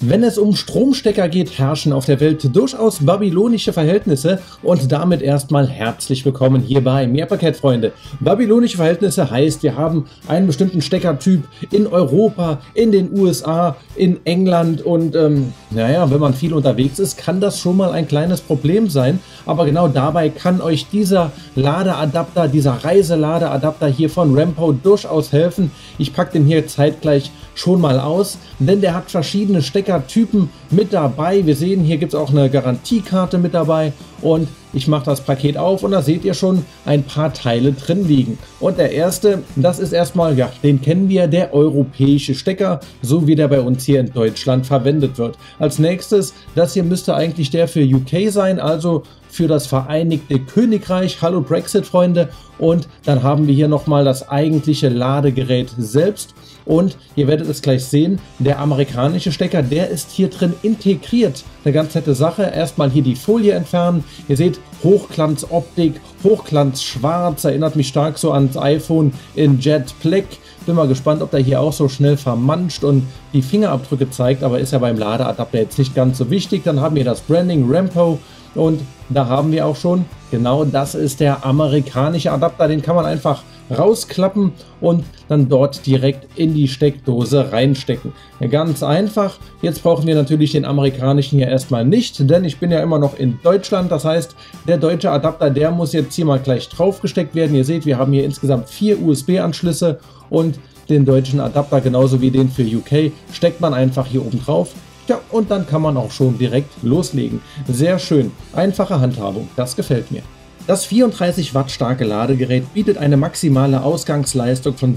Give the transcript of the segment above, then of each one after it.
Wenn es um Stromstecker geht, herrschen auf der Welt durchaus babylonische Verhältnisse und damit erstmal herzlich willkommen hier bei Meerparkett, Freunde. Babylonische Verhältnisse heißt, wir haben einen bestimmten Steckertyp in Europa, in den USA, in England und naja, wenn man viel unterwegs ist, kann das schon mal ein kleines Problem sein. Aber genau dabei kann euch dieser Ladeadapter, dieser Reiseladeadapter hier von Rampo durchaus helfen. Ich packe den hier zeitgleich schon mal aus, denn der hat verschiedene Steckertypen mit dabei. Wir sehen, hier gibt es auch eine Garantiekarte mit dabei und ich mache das Paket auf und da seht ihr schon ein paar Teile drin liegen. Und der erste, das ist erstmal, ja, den kennen wir, der europäische Stecker, so wie der bei uns hier in Deutschland verwendet wird. Als nächstes, das hier müsste eigentlich der für UK sein, also für das Vereinigte Königreich. Hallo Brexit, Freunde. Und dann haben wir hier nochmal das eigentliche Ladegerät selbst. Und ihr werdet es gleich sehen, der amerikanische Stecker, der ist hier drin integriert. Eine ganz nette Sache. Erstmal hier die Folie entfernen. Ihr seht Hochglanzoptik, Hochglanzschwarz, erinnert mich stark so ans iPhone in Jet Black. Bin mal gespannt, ob der hier auch so schnell vermanscht und die Fingerabdrücke zeigt, aber ist ja beim Ladeadapter jetzt nicht ganz so wichtig. Dann haben wir das Branding Rampo und da haben wir auch schon, genau das ist der amerikanische Adapter, den kann man einfach rausklappen und dann dort direkt in die Steckdose reinstecken. Ganz einfach. Jetzt brauchen wir natürlich den amerikanischen hier erstmal nicht, denn ich bin ja immer noch in Deutschland. Das heißt, der deutsche Adapter, der muss jetzt hier mal gleich drauf gesteckt werden. Ihr seht, wir haben hier insgesamt 4 USB-Anschlüsse und den deutschen Adapter genauso wie den für UK steckt man einfach hier oben drauf. Ja, und dann kann man auch schon direkt loslegen. Sehr schön. Einfache Handhabung. Das gefällt mir. Das 34 Watt starke Ladegerät bietet eine maximale Ausgangsleistung von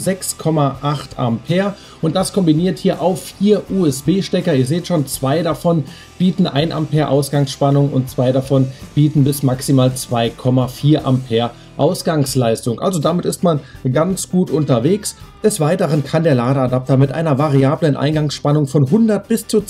6,8 Ampere und das kombiniert hier auf 4 USB-Stecker. Ihr seht schon, 2 davon bieten 1 Ampere Ausgangsspannung und 2 davon bieten bis maximal 2,4 Ampere Ausgangsleistung. Also damit ist man ganz gut unterwegs. Des Weiteren kann der Ladeadapter mit einer variablen Eingangsspannung von 100 bis zu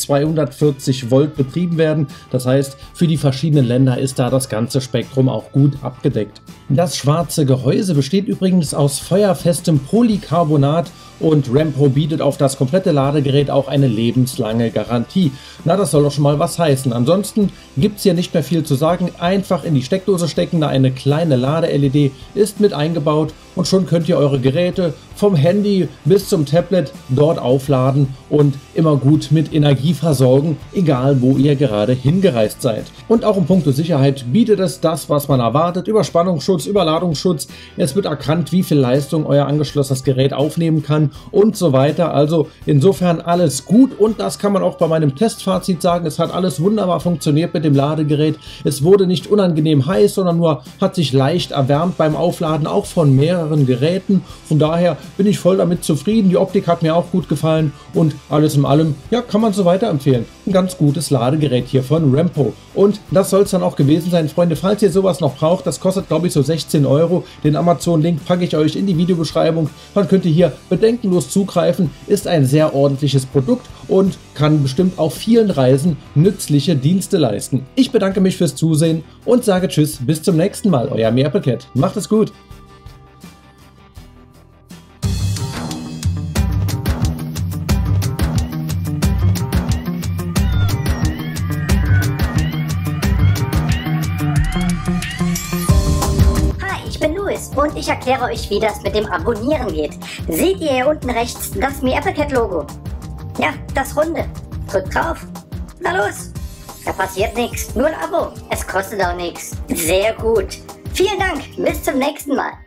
240 Volt betrieben werden. Das heißt, für die verschiedenen Länder ist da das ganze Spektrum auch gut abgedeckt. Das schwarze Gehäuse besteht übrigens aus feuerfestem Polycarbonat und Rampo bietet auf das komplette Ladegerät auch eine lebenslange Garantie. Na, das soll doch schon mal was heißen. Ansonsten gibt es hier nicht mehr viel zu sagen. Einfach in die Steckdose stecken, da eine kleine Lade-LED ist mit eingebaut und schon könnt ihr eure Geräte vom Handy bis zum Tablet dort aufladen und immer gut mit Energie versorgen, egal wo ihr gerade hingereist seid. Und auch in puncto Sicherheit bietet es das, was man erwartet: Überspannungsschutz, Überladungsschutz. Es wird erkannt, wie viel Leistung euer angeschlossenes Gerät aufnehmen kann und so weiter. Also insofern alles gut und das kann man auch bei meinem Testfazit sagen. Es hat alles wunderbar funktioniert mit dem Ladegerät. Es wurde nicht unangenehm heiß, sondern nur hat sich leicht erwärmt beim Aufladen, auch von mehreren Geräten. Von daher bin ich voll damit zufrieden. Die Optik hat mir auch gut gefallen und alles in allem, ja, kann man so weiterempfehlen. Ein ganz gutes Ladegerät hier von Rampo. Und das soll es dann auch gewesen sein, Freunde. Falls ihr sowas noch braucht, das kostet, glaube ich, so 16 Euro. Den Amazon-Link packe ich euch in die Videobeschreibung. Dann könnt ihr hier bedenkenlos zugreifen. Ist ein sehr ordentliches Produkt und kann bestimmt auf vielen Reisen nützliche Dienste leisten. Ich bedanke mich fürs Zusehen und sage Tschüss, bis zum nächsten Mal. Euer Meerparkett. Macht es gut. Und ich erkläre euch, wie das mit dem Abonnieren geht. Seht ihr hier unten rechts das Meerparkett-Logo? Ja, das runde. Drückt drauf. Na los. Da passiert nichts. Nur ein Abo. Es kostet auch nichts. Sehr gut. Vielen Dank. Bis zum nächsten Mal.